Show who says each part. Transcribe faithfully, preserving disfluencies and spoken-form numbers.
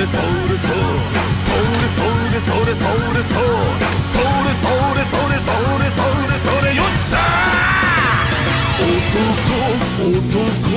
Speaker 1: れそれそれそれそれそれそれそれそれそれそれそれそれそれよっしゃー男男